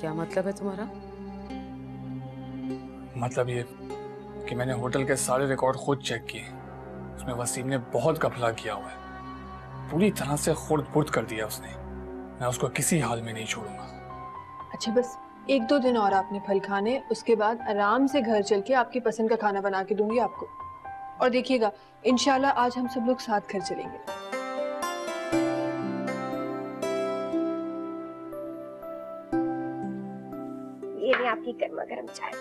क्या मतलब है तुम्हारा? मतलब ये कि मैंने होटल के सारे रिकॉर्ड खुद चेक किए, उसमें वसीम ने बहुत घपला किया हुआ है, पूरी तरह से खुर्द-बुर्द कर दिया उसने। मैं उसको किसी हाल में नहीं छोड़ूंगा। अच्छा बस 1-2 दिन और आपने फल खाने, उसके बाद आराम से घर चल के आपकी पसंद का खाना बना के दूंगी आपको। और देखिएगा इंशाल्लाह आज हम सब लोग साथ घर चलेंगे। ये भी आपकी गर्मा गर्म चाय।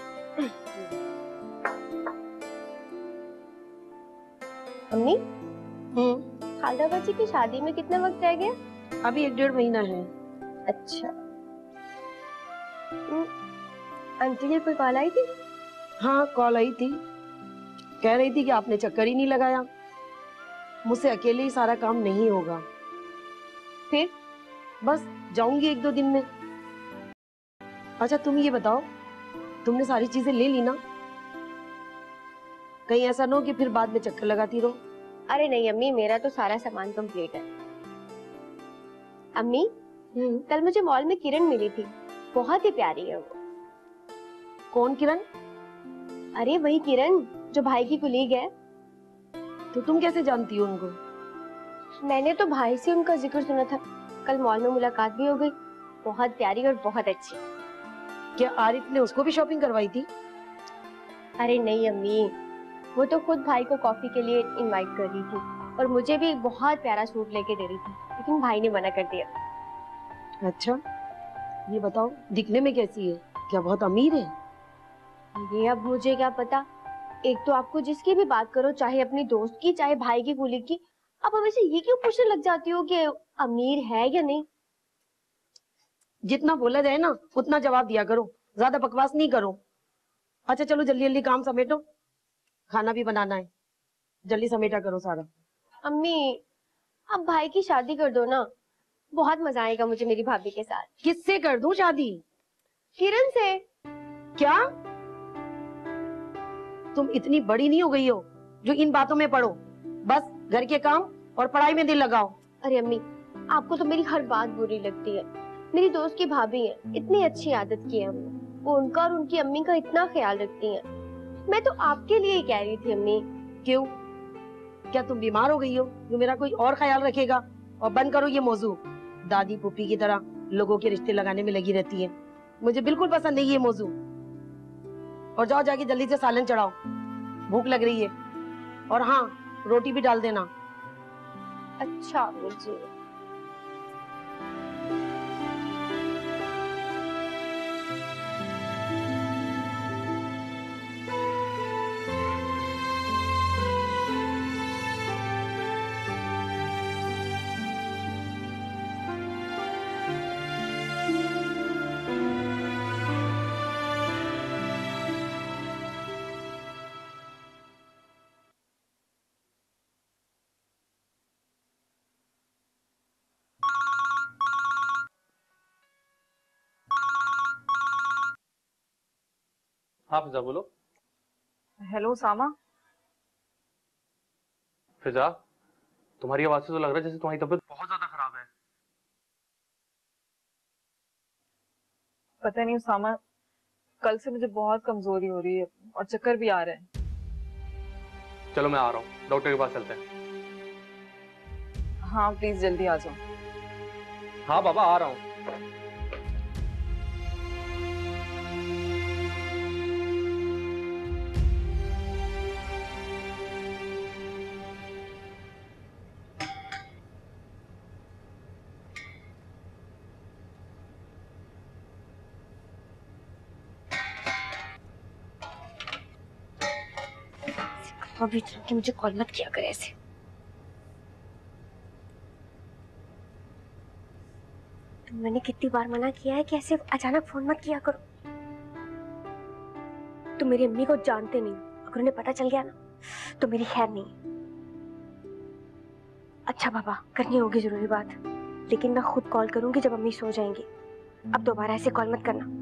अम्मी, खालदा बाजी की शादी में कितना वक्त रह गया? अभी 1-1.5 महीना है। अच्छा। आंटी की कोई कॉल आई थी? हाँ कॉल आई थी, कह रही थी कि आपने चक्कर ही नहीं लगाया, मुझसे अकेले ही सारा काम नहीं होगा। फिर बस जाऊंगी 1-2 दिन में। अच्छा तुम ये बताओ, तुमने सारी चीजें ले ली ना? कहीं ऐसा ना हो कि फिर बाद में चक्कर लगाती रहो। अरे नहीं अम्मी, मेरा तो सारा सामान कंप्लीट है। अम्मी, कल मुझे मॉल में किरण मिली थी, बहुत ही प्यारी है वो। कौन किरण? अरे वही किरण जो भाई की कुलीग है। तो तुम कैसे जानती हो उनको? मैंने तो भाई से उनका जिक्र सुना था, कल मॉल में मुलाकात भी हो गई। बहुत प्यारी और बहुत अच्छी। क्या आरिफ ने उसको भी शॉपिंग करवाई थी? अरे नहीं अम्मी, वो तो खुद भाई को कॉफी के लिए इनवाइट कर रही थी और मुझे भी एक बहुत प्यारा सूट लेके दे रही थी, लेकिन भाई ने मना कर दिया। अच्छा ये बताओ, दिखने में कैसी है? क्या बहुत अमीर है? ये अब मुझे क्या पता। एक तो आपको जिसकी भी बात करो, चाहे अपनी दोस्त की चाहे भाई की कुलीग की, आप हमेशा ये क्यों पूछने लग जाती हो कि अमीर है या नहीं? जितना बोला जाए ना उतना जवाब दिया करो, ज्यादा बकवास नहीं करो। अच्छा चलो जल्दी जल्दी काम समेटो, खाना भी बनाना है, जल्दी समेटा करो सारा। अम्मी आप भाई की शादी कर दो ना, बहुत मजा आएगा मुझे मेरी भाभी के साथ। किससे कर दूं शादी? किरण से। क्या तुम इतनी बड़ी नहीं हो गई हो जो इन बातों में पड़ो? बस घर के काम और पढ़ाई में दिल लगाओ। अरे अम्मी, आपको तो मेरी हर बात बुरी लगती है। मेरी दोस्त की भाभी है, इतनी अच्छी आदत की है वो उनका और उनकी अम्मी का इतना ख्याल रखती हैं। मैं तो आपके लिए ही कह रही थी अम्मी। क्यों, क्या तुम बीमार हो गई हो जो मेरा कोई और ख्याल रखेगा? और बंद करो ये मौजू, दादी पुप्पी की तरह लोगों के रिश्ते लगाने में लगी रहती है। मुझे बिल्कुल पसंद नहीं ये मौजू। और जाओ जाके जल्दी से सालन चढ़ाओ, भूख लग रही है। और हाँ रोटी भी डाल देना। अच्छा मुझे हाँ फिजा बोलो। हेलो सामा। फिजा तुम्हारी आवाज से तो लग रहा है जैसे तुम्हारी तबीयत बहुत ज्यादा खराब है। पता नहीं सामा, कल से मुझे बहुत कमजोरी हो रही है और चक्कर भी आ रहे हैं। चलो मैं आ रहा हूँ, डॉक्टर के पास चलते हैं। हाँ प्लीज जल्दी आ जाओ। हाँ बाबा आ रहा हूँ। अभी कि मुझे कॉल मत किया कर ऐसे। मैंने कितनी बार मना किया है कि ऐसे अचानक फोन मत किया करो। तुम मेरी अम्मी को जानते नहीं, अगर उन्हें पता चल गया ना तो मेरी खैर नहीं। अच्छा पापा, करनी होगी जरूरी बात, लेकिन मैं खुद कॉल करूंगी जब अम्मी सो जाएंगी। अब दोबारा ऐसे कॉल मत करना।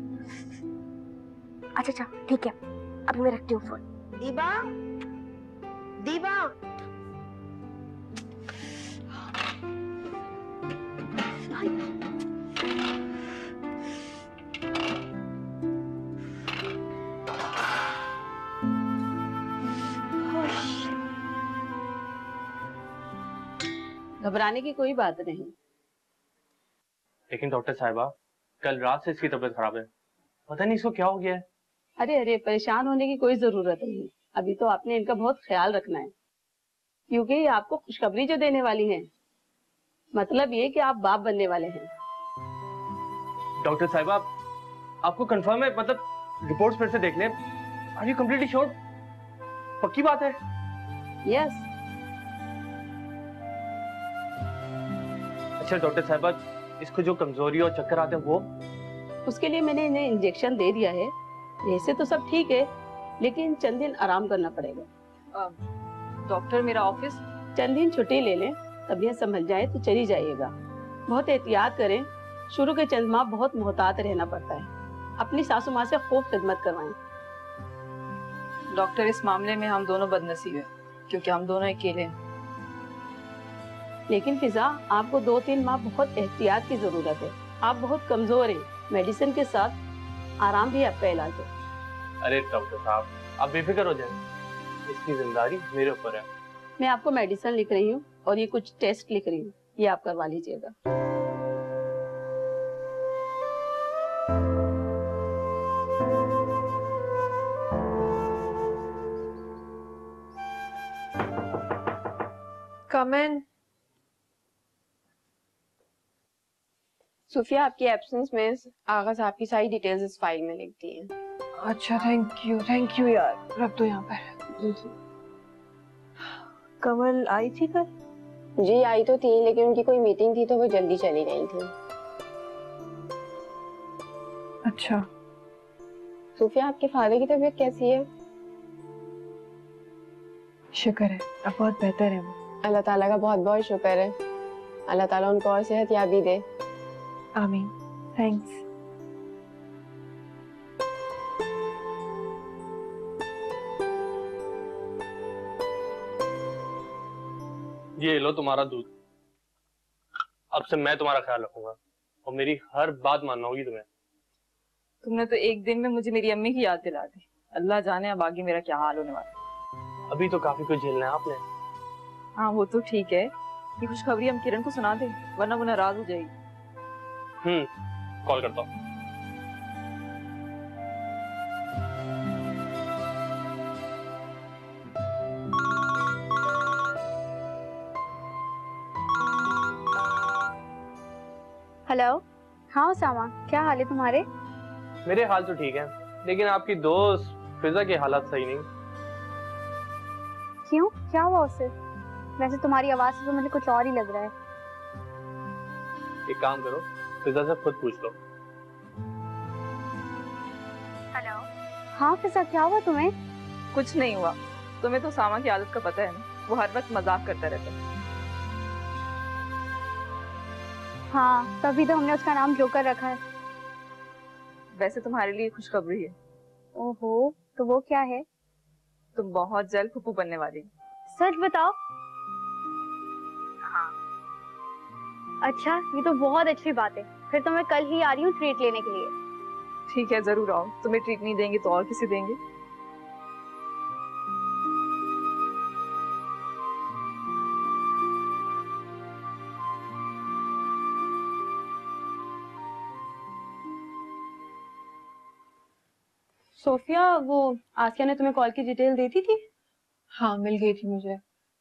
अच्छा ठीक है, अभी मैं रखती हूँ फोन। दीबा, दीबा। घबराने की कोई बात नहीं। लेकिन डॉक्टर साहिबा, कल रात से इसकी तबीयत खराब है, पता नहीं इसको क्या हो गया है। अरे अरे, परेशान होने की कोई जरूरत नहीं। अभी तो आपने इनका बहुत ख्याल रखना है, क्योंकि ये आपको खुशखबरी जो देने वाली है, मतलब ये कि आप बाप बनने वाले हैं। डॉक्टर साहिबा, आपको कंफर्म है? मतलब रिपोर्ट्स फिर से देख लें। Are you completely sure? पक्की बात है? यस। अच्छा डॉक्टर साहिबा, इसको जो कमजोरी और चक्कर आते हैं वो? उसके लिए मैंने इन्हें इंजेक्शन दे दिया है। वैसे तो सब ठीक है, लेकिन चंद दिन आराम करना पड़ेगा। डॉक्टर, मेरा ऑफिस? चंद दिन छुट्टी ले लें, तबीयत संभल जाए तो चली जाइएगा। बहुत एहतियात करें, शुरू के चंद माह बहुत मोहतात रहना पड़ता है। अपनी सासू माँ से खूब खिदमत करवाएं। डॉक्टर, इस मामले में हम दोनों बदनसीब हैं, क्योंकि हम दोनों अकेले हैं। लेकिन फिजा, आपको 2-3 माह बहुत एहतियात की जरूरत है। आप बहुत कमजोर हैं, मेडिसिन के साथ आराम भी आपका इलाज है। अरे डॉक्टर साहब, आप बेफिक्र हो जाएं, इसकी जिम्मेदारी मेरे ऊपर है। मैं आपको मेडिसिन लिख रही हूँ और ये कुछ टेस्ट लिख रही हूँ, ये आप करवा लीजिएगा। कम इन। सुफिया, आपकी एब्सेंस में आगा साहब की सारी डिटेल्स इस फाइल में लिख दी हैं। अच्छा, थैंक यू यार, रख दो यहाँ पर। कमल आई थी कल? जी आई तो थी, लेकिन उनकी कोई मीटिंग थी तो वो जल्दी चली गई थी। अच्छा। सुफिया, आपके फादर की तबीयत कैसी है? शुक्र है, अब बहुत बेहतर है वो। अल्लाह ताला का बहुत बहुत शुक्र है। अल्लाह ताला उनको और सेहत याबी दे। आमीन। थैंक्स। ये लो तुम्हारा दूध। अब से मैं तुम्हारा ख्याल रखूंगा और मेरी हर बात मानना होगी तुम्हें। तुमने तो एक दिन में मुझे मेरी अम्मी की याद दिला दी। अल्लाह जाने अब आगे मेरा क्या हाल होने वाला है। अभी तो काफी कुछ झेलना है आपने। हाँ वो तो ठीक है, ये खुशखबरी हम किरण को सुना दे, वरना वो नाराज हो जाएगी। कॉल करता हूँ। हेलो। हाँ उसामा, क्या हाल है तुम्हारे? मेरे हाल तो ठीक है, लेकिन आपकी दोस्त फिजा के हालात सही नहीं। क्यों, क्या हुआ उसे? वैसे तुम्हारी आवाज से तो मुझे कुछ और ही लग रहा है। एक काम करो, फिजा से खुद पूछ लो। हेलो। हाँ फिजा, क्या हुआ तुम्हें? कुछ नहीं हुआ। तुम्हें तो सामा की आदत का पता है ना, वो हर वक्त मजाक करता रहता है। हाँ, तभी तो हमने उसका नाम जोकर रखा है। वैसे तुम्हारे लिए खुशखबरी है। ओहो, तो वो क्या है? तुम बहुत जल्द फूफू बनने वाली। सच बताओ। हाँ। अच्छा, ये तो बहुत अच्छी बात है। फिर तो मैं कल ही आ रही हूँ ट्रीट लेने के लिए। ठीक है, जरूर आओ। तुम्हें ट्रीट नहीं देंगे तो और किसे देंगे। सोफिया, वो आसिया ने तुम्हें कॉल की डिटेल दी थी? हाँ, मिल गई थी मुझे।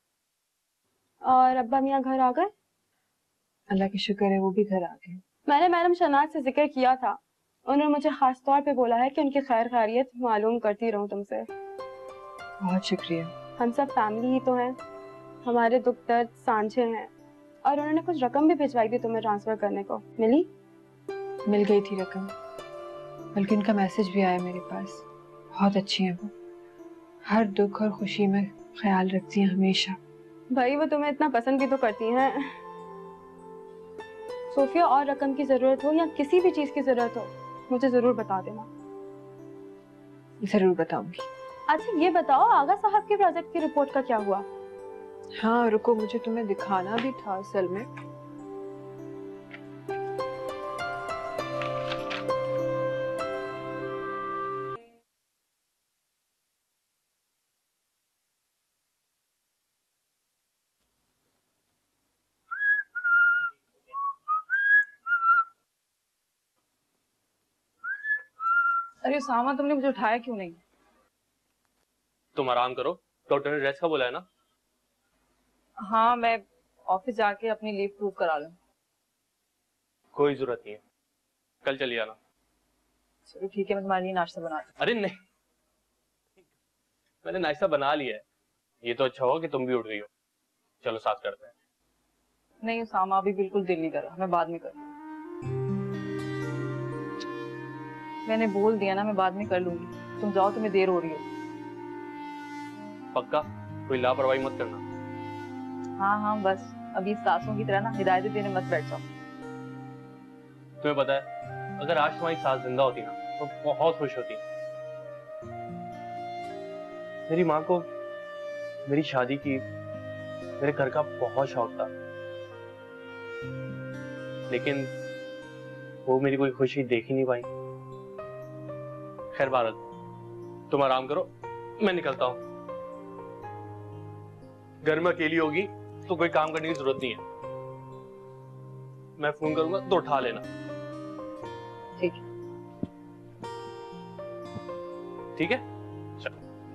और अब्बा मियाँ घर आ गए? अल्लाह की शुक्र है, वो भी घर आ गए। मैंने मैडम शनाज से जिक्र किया था, उन्होंने मुझे खास तौर पे बोला है कि उनकी खैर खैरियत मालूम करती रहूं तुमसे। बहुत शुक्रिया। हम सब फैमिली ही तो हैं, हमारे दुख दर्द सांझे हैं। और उन्होंने कुछ रकम भी भिजवाई थी तुम्हें ट्रांसफर करने को, मिली? मिल गई थी रकम, बल्कि उनका मैसेज भी आया मेरे पास। बहुत अच्छी हैं वो, हर दुख और खुशी में ख्याल रखती हैं हमेशा। भाई वो तुम्हें इतना पसंद भी तो करती हैं। सोफिया, और रकम की जरूरत हो या किसी भी चीज की जरूरत हो, मुझे जरूर बता देना। जरूर बताऊंगी। अच्छा ये बताओ, आगा साहब के प्रोजेक्ट की रिपोर्ट का क्या हुआ? हाँ रुको, मुझे तुम्हें दिखाना भी था असल में। अरे सामा, तुमने मुझे उठाया क्यों नहीं? तुम आराम करो, डॉक्टर ने रेस्ट का बोला है ना। हाँ, मैं ऑफिस जाके अपनी लीव प्रूव करा लूँ। कोई जरूरत नहीं है, कल चलिए आना। चलो ठीक है, मैं तुम्हारे लिए नाश्ता बना दूँ। अरे नहीं, मैंने नाश्ता बना लिया है। ये तो अच्छा होगा कि तुम भी उठ रही हो। चलो साथ करते हैं। नहीं सामा, अभी बिल्कुल दिल नहीं कर रहा, मैं बाद में करूँ। मैंने बोल दिया ना, मैं बाद में कर लूंगी। तुम जाओ, तुम्हें देर हो रही हो। पक्का? कोई लापरवाही मत करना। हाँ हाँ, बस अभी सासों की तरह ना हिदायतें देने मत बैठ जाओ। तुम्हें पता है, अगर आज तुम्हारी सास जिंदा होती ना तो बहुत खुश होती। मेरी माँ को मेरी शादी की, मेरे घर का बहुत शौक था, लेकिन वो मेरी कोई खुशी देख ही नहीं पाई। खैर भारत, तुम आराम करो, मैं निकलता हूँ। घर में अकेली होगी तो कोई काम करने की जरूरत नहीं है। मैं फोन करूंगा तो उठा लेना। ठीक है। ठीक है, चलो।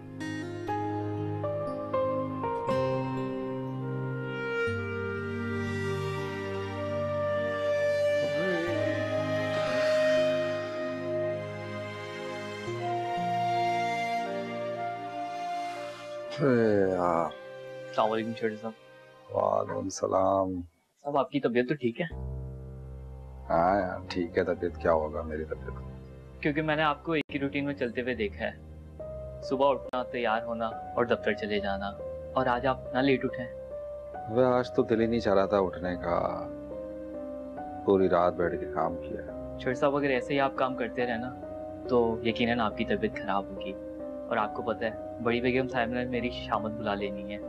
अस्सलाम वालेकुम शेर साहब। वालेकुम सलाम। साहब, आपकी तबीयत तो ठीक है? हाँ यार ठीक है, तबीयत क्या होगा मेरी तबीयत। क्योंकि मैंने आपको एक ही रूटीन में चलते हुए देखा है, सुबह उठना, तैयार होना और दफ्तर चले जाना, और आज आप इतना लेट उठे। वह आज तो दिल ही नहीं चाह रहा था उठने का, पूरी रात बैठ के काम किया। शेर साहब, अगर ऐसे ही आप काम करते रहे ना तो यकीनन आपकी तबीयत खराब होगी, और आपको पता है बड़ी बेगम साहब ने मेरी शामत बुला लेनी है।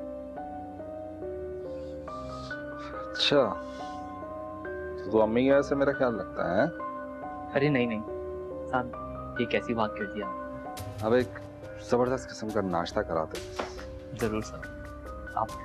अच्छा, तो अम्मी का ऐसे मेरा ख्याल रखता है? अरे नहीं नहीं साहब, ये कैसी बात कर दी आप। अब एक जबरदस्त किस्म का नाश्ता कराते। जरूर साहब, आप।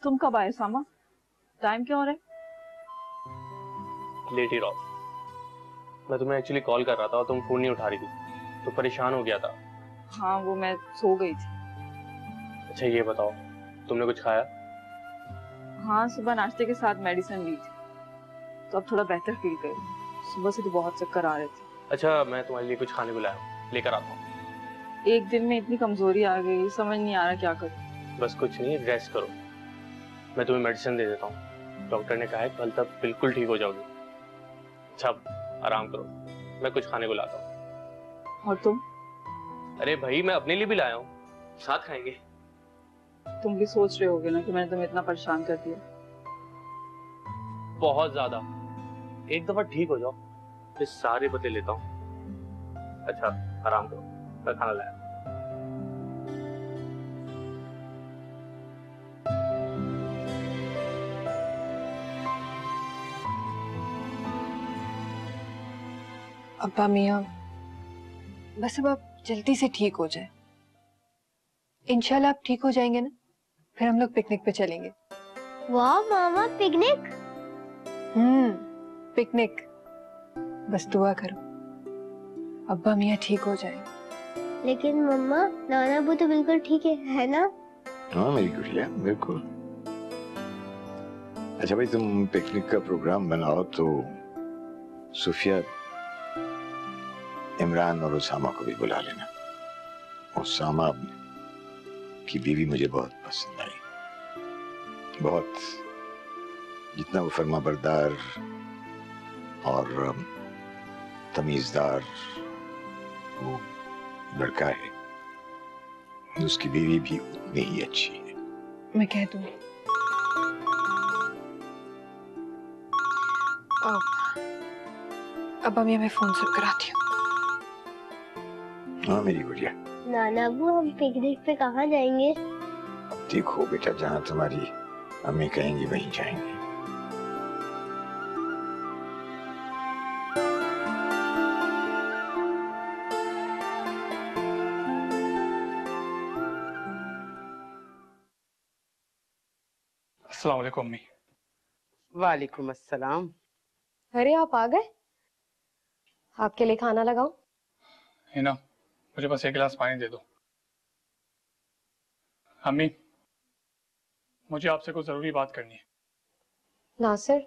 तुम कब आए सामा? टाइम क्यों हो रहा है? लेट ही रहो। मैं तुम्हें एक्चुअली कॉल कर रहा था और तुम फोन नहीं उठा रही थी, तो परेशान हो गया था। हाँ वो मैं सो गई थी। अच्छा ये बताओ, तुमने कुछ खाया? हाँ सुबह नाश्ते के साथ मेडिसिन ली थी, तो अब थोड़ा बेहतर फील कर रही हूँ। सुबह से तो बहुत चक्कर आ रहे थे। अच्छा मैं तुम्हारे लिए कुछ खाने को लाया हूँ, लेकर आता हूँ। एक दिन में इतनी कमजोरी आ गई, समझ नहीं आ रहा क्या करूँ। बस कुछ नहीं, रेस्ट करो। मैं तुम्हें मेडिसिन दे देता हूँ। डॉक्टर ने कहा है कल तक बिल्कुल ठीक हो जाओगी। अच्छा आराम करो, मैं कुछ खाने को लाता हूँ। और तुम? अरे भाई मैं अपने लिए भी लाया हूँ, साथ खाएंगे। तुम भी सोच रहे होगे ना कि मैंने तुम्हें इतना परेशान कर दिया। बहुत ज्यादा। एक दफा ठीक हो जाओ, फिर सारे बदले लेता हूँ। अच्छा आराम करो, मैं खाना लाया। अब्बा मियाँ, बस अब आप जल्दी से ठीक हो जाए। इंशाल्लाह आप ठीक हो जाएंगे ना, फिर हम लोग पिकनिक पे चलेंगे। वाह मामा, पिकनिक? पिकनिक। बस दुआ करो अब्बा मियाँ ठीक हो जाएंगे। लेकिन मम्मा, नाना अबू तो बिल्कुल ठीक है ना? हाँ मेरी गुड़िया बिल्कुल। अच्छा भाई तुम पिकनिक का प्रोग्राम बनाओ तो सुफिया, इमरान और उसामा को भी बुला लेना। उसामा की बीवी मुझे बहुत पसंद आई, बहुत, जितना वो फर्माबरदार और तमीजदार वो लड़का है, उसकी बीवी भी उतनी ही अच्छी है। मैं कह दूंगी। अब्बा मियाँ मैं फोन सेट कराती हूँ। हाँ मेरी गुड़िया। नाना अबू हम पिकनिक पे कहाँ जाएंगे? देखो बेटा, जहाँ तुम्हारी अम्मी कहेंगी वहीं जाएंगे। अस्सलाम वालेकुम अम्मी। वालेकुम अस्सलाम। अरे आप आ गए, आपके लिए खाना लगाऊं? हिना, मुझे बस एक गिलास पानी दे दो। अम्मी, मुझे आपसे कुछ जरूरी बात करनी है। नासिर,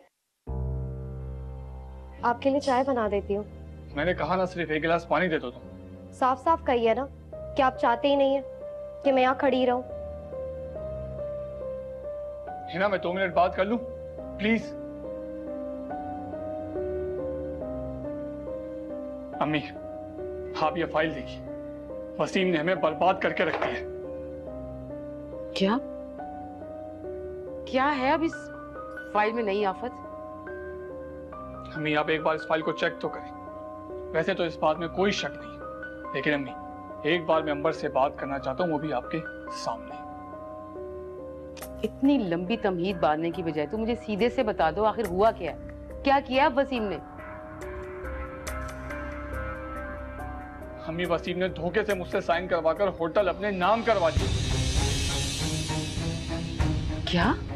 आपके लिए चाय बना देती हूँ। मैंने कहा ना, सिर्फ एक गिलास पानी दे दो तुम। साफ साफ कहिए ना कि आप चाहते ही नहीं है कि मैं यहाँ खड़ी रहूं। हिना, मैं 2 मिनट बात कर लूं प्लीज? अम्मी, आप ये फाइल देखिए, वसीम ने हमें बर्बाद करके रख दिया है। क्या क्या है अब इस फाइल में नई आफत? अम्मी आप एक बार इस फाइल को चेक तो करें। वैसे तो इस बात में कोई शक नहीं, लेकिन अम्मी एक बार मैं अंबर से बात करना चाहता हूँ, वो भी आपके सामने। इतनी लंबी तमहीद बांधने की बजाय तू मुझे सीधे से बता दो, आखिर हुआ क्या है? क्या किया वसीम ने? अम्मी, वसीम ने धोखे से मुझसे साइन करवाकर होटल अपने नाम करवा दिया। क्या?